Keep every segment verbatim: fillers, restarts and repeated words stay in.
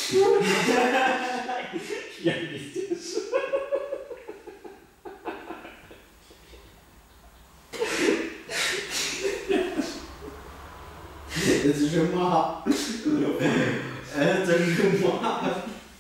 Я не здесь. Это же ма. Это же ма.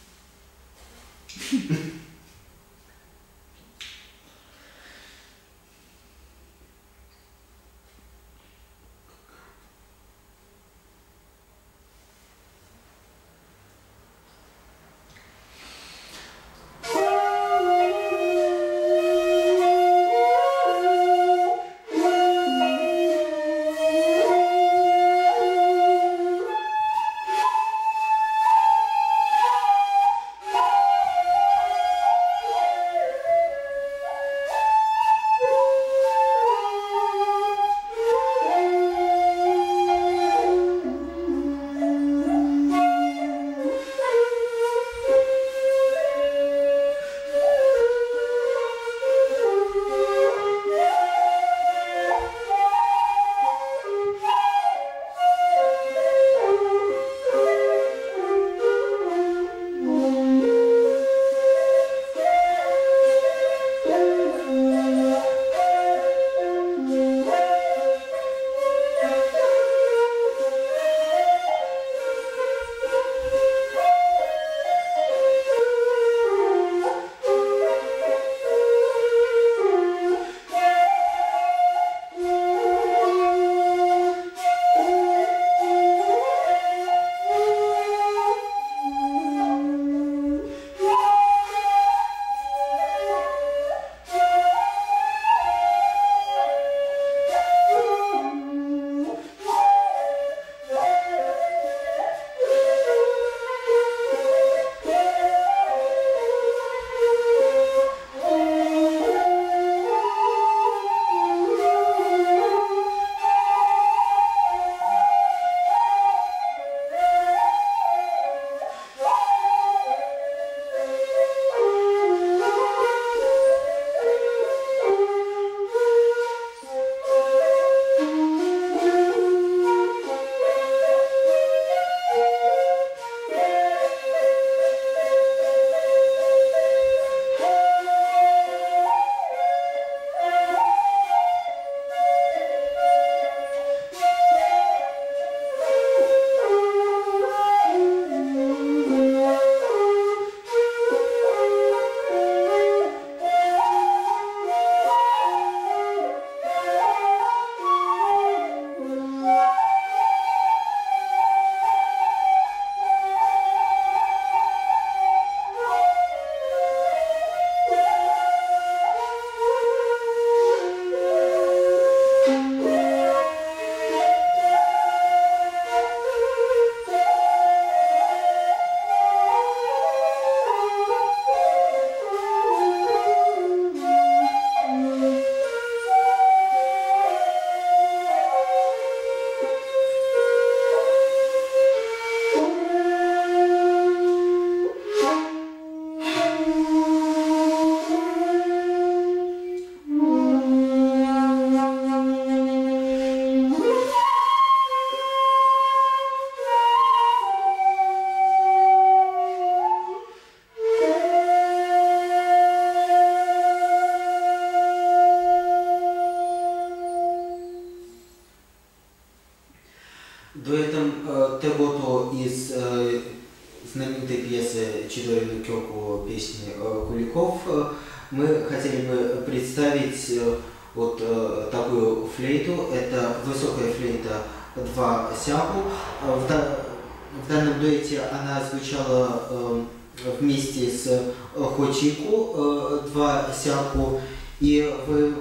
Дуэтом э, Тегото из э, знаменитой пьесы Чидори Кёку песни э, Куликов э, мы хотели бы представить э, вот э, такую флейту. Это высокая флейта два сяку. Э, в, да, в данном дуэте она звучала э, вместе с э, Хочику э, два сяку. И вы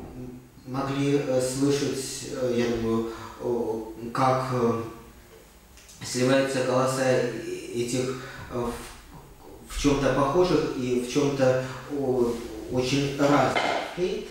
могли э, слышать, э, я думаю, как сливаются голоса этих в чем-то похожих и в чем-то очень разных флейт.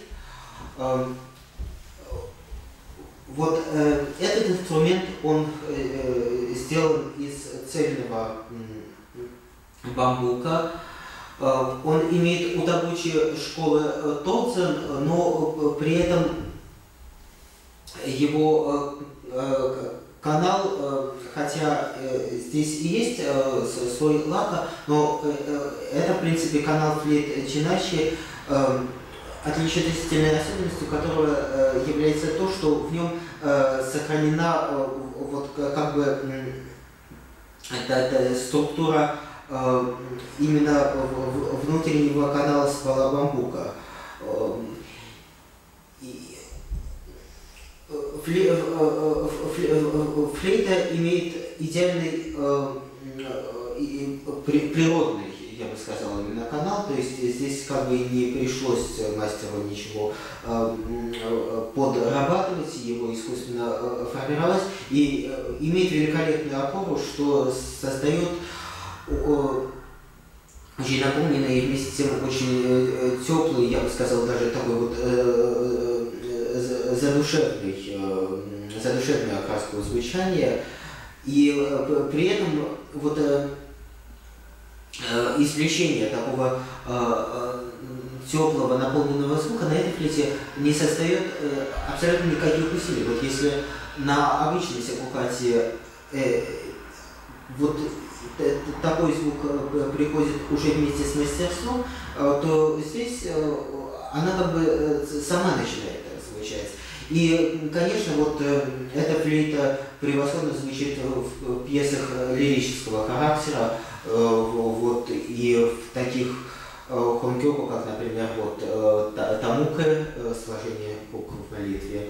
Вот этот инструмент, он сделан из цельного бамбука. Он имеет удобучие школы Тодзен, но при этом его канал, э, хотя э, здесь и есть э, свой лака, но э, это, в принципе, канал флейт Чиначи, э, отличительной особенностью которого э, является то, что в нем э, сохранена э, вот как бы э, это, это структура э, именно внутреннего канала ствола бамбука. Флейта имеет идеальный э, природный, я бы сказал, именно канал, то есть здесь как бы не пришлось мастеру ничего э, подрабатывать, его искусственно формировать, и имеет великолепную опору, что создает очень наполненный и вместе с тем очень теплый, я бы сказал, даже такой вот задушевный, задушевную окраску звучания, и при этом вот извлечение такого теплого наполненного звука на этой флейте не создает абсолютно никаких усилий. Вот если на обычной секукате вот такой звук приходит уже вместе с мастерством, то здесь она как бы сама начинает звучать. И, конечно, вот эта флейта превосходно звучит в пьесах лирического характера, вот, и в таких хонкёку, как, например, вот Тамуке, сложение букв в молитве.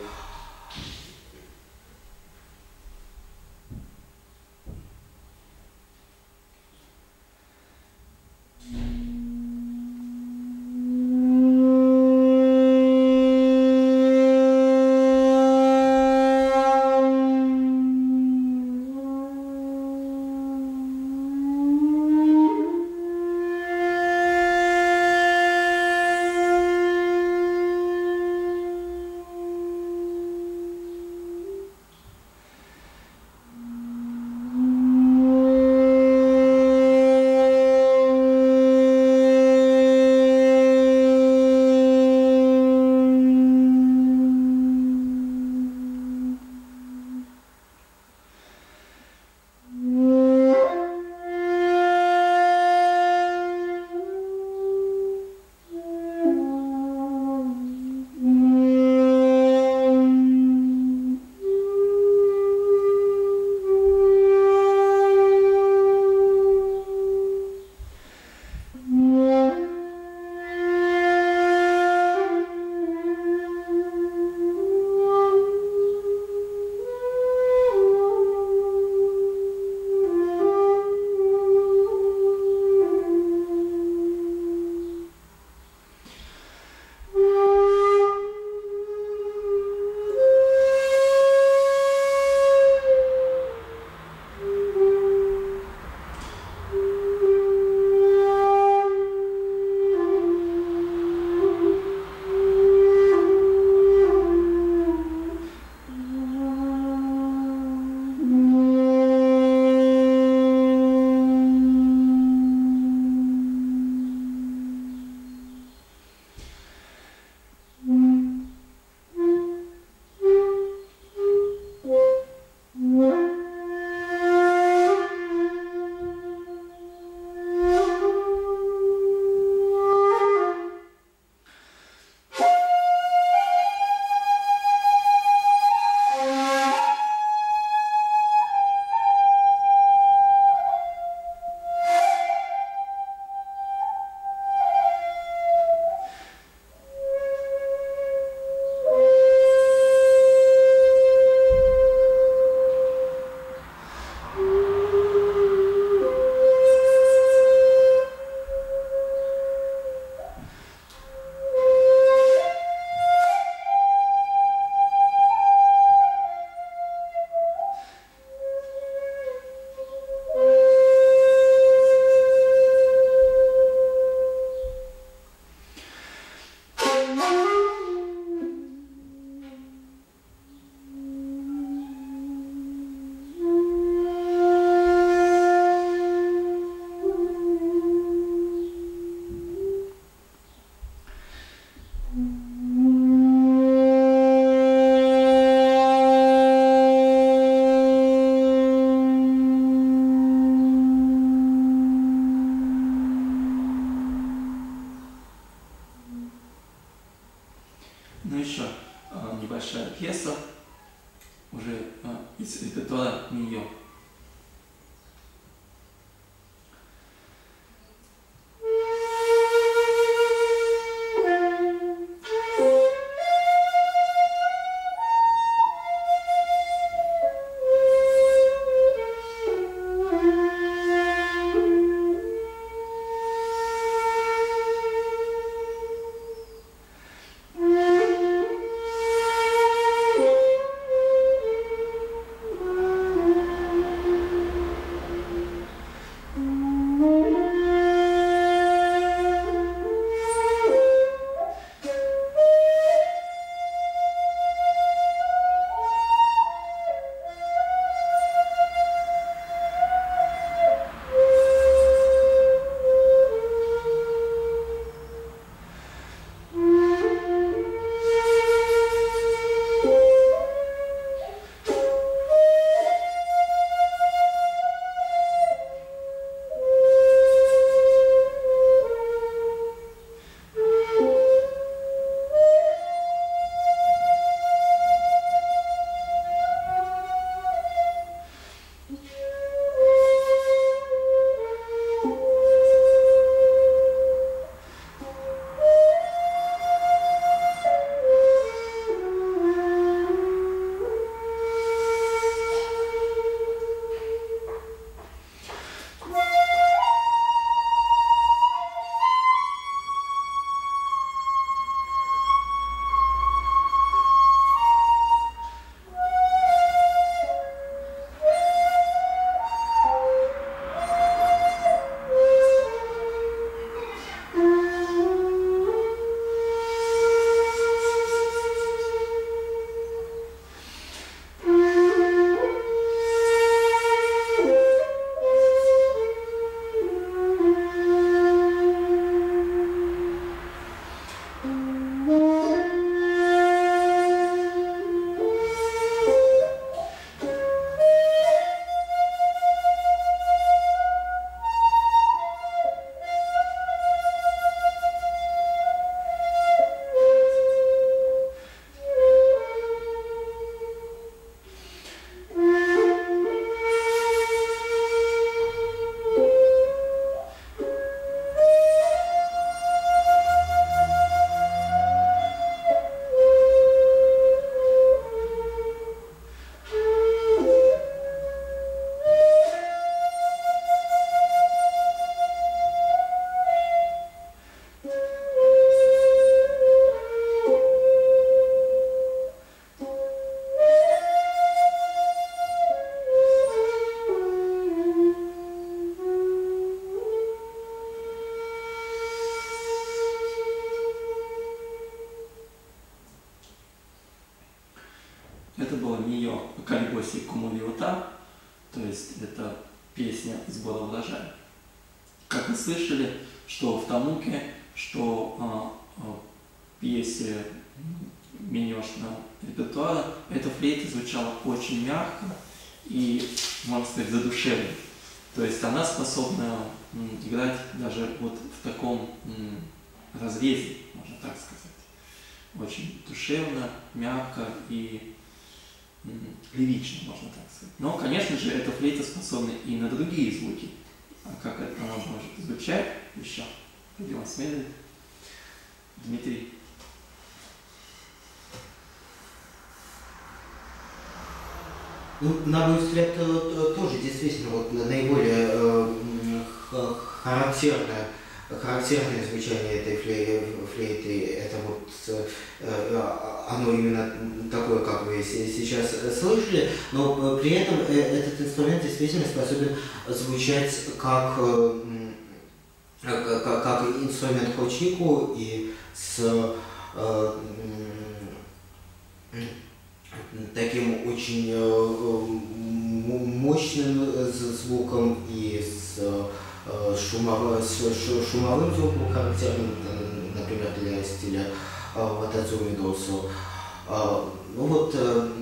поле ута, то есть это песня сбора урожая. Как вы слышали, что в Тамуке, что а, а, в пьесе минешного репертуара, эта флейта звучала очень мягко и, можно сказать, задушевно. То есть она способна м, играть даже вот в таком м, разрезе, можно так сказать. Очень душевно, мягко и м, лирично, можно так сказать. Но, конечно же, эта флейта способна и на другие звуки. А как это она может звучать еще? Пойдем осмотрим. Дмитрий. Ну, на мой взгляд, тоже действительно вот наиболее э, характерное, характерное звучание этой флейты, это вот э, оно именно такое, как вы сейчас слышали, но при этом этот инструмент действительно способен звучать как, как, как инструмент хочику и с э, таким очень мощным звуком и с шумовым, с шумовым звуком, характерным, например, для стиля Ватадзуми Досо. Ну вот,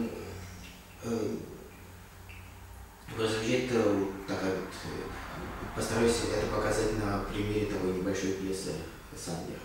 прозвучит такая вот, постараюсь это показать на примере такой небольшой пьесы Сандер.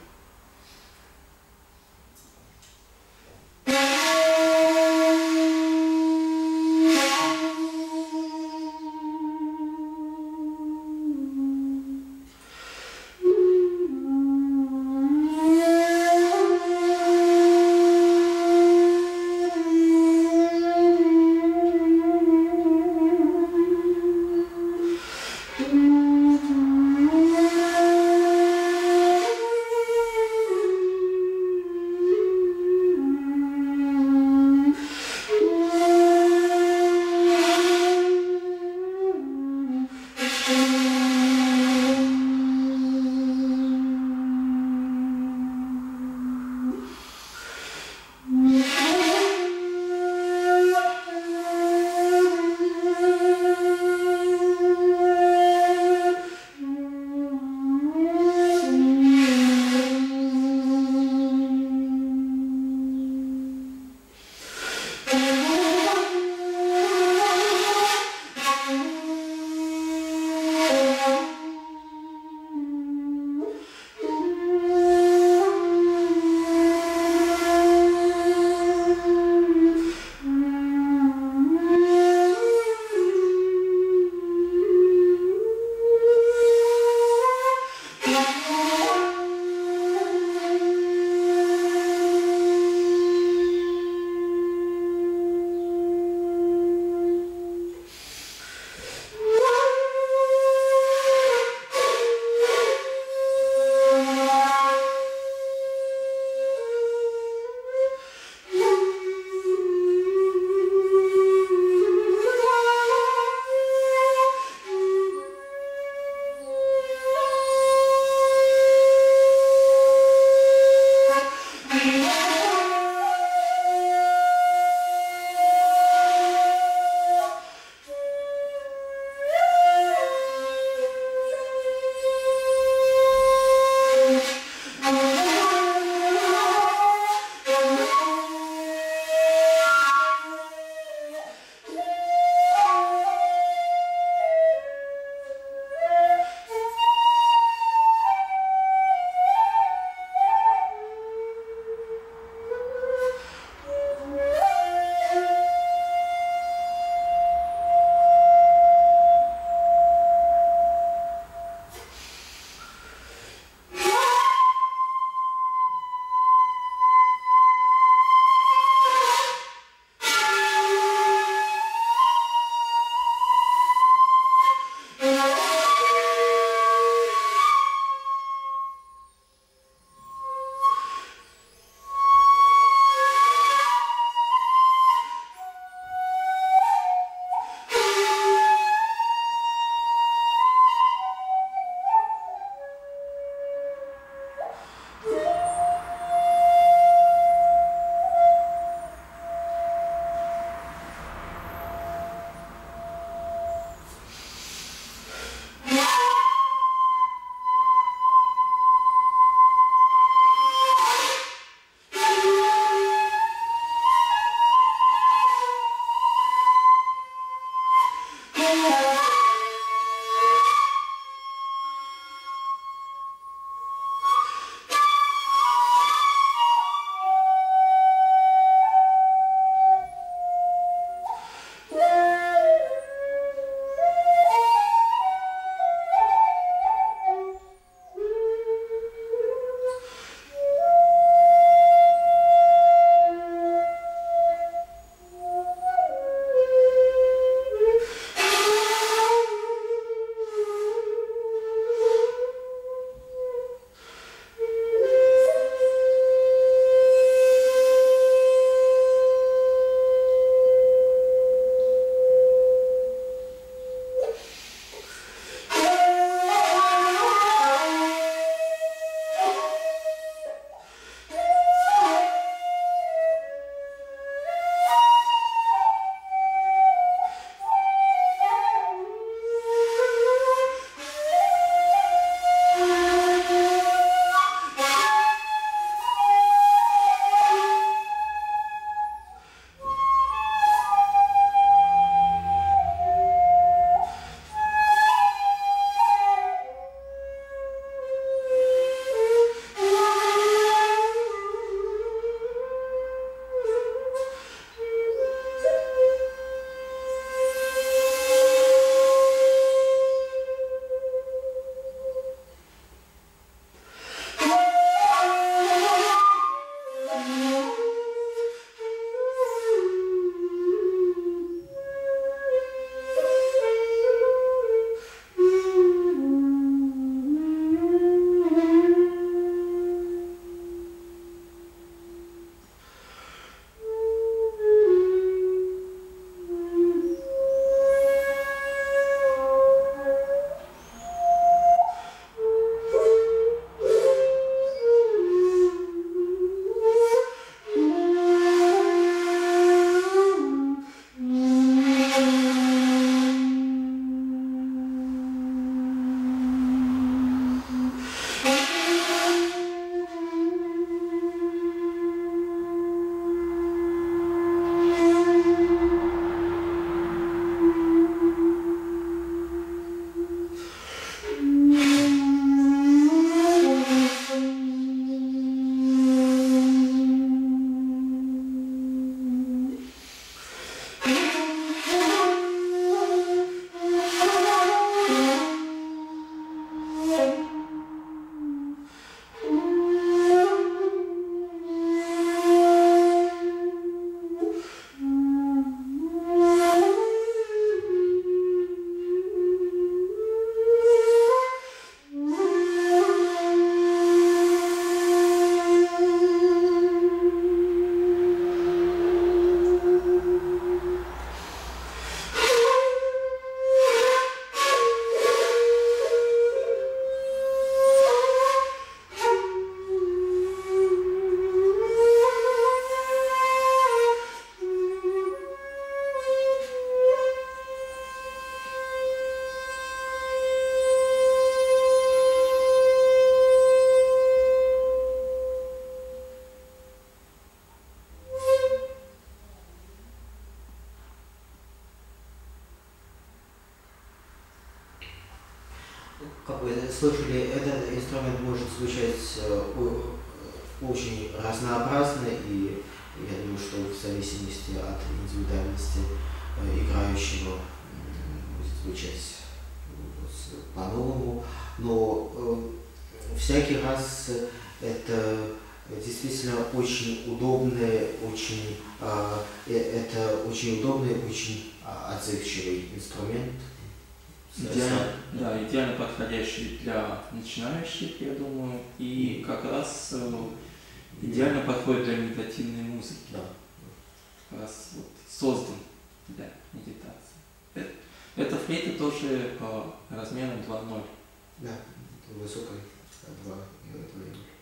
Как вы слышали, этот инструмент может звучать э, о- очень разнообразно, и я думаю, что в зависимости от индивидуальности э, играющего м, будет звучать э, с- по-новому, но э, всякий раз это действительно очень удобный, очень, э, э, это очень удобный, очень а, отзывчивый инструмент. Идеально, да, идеально подходящий для начинающих, я думаю, и как раз э, идеально подходит для медитативной музыки. Да. Как раз вот создан для медитации. Э- Эта флейта тоже э, размером два ноль. Да, высокой два, два.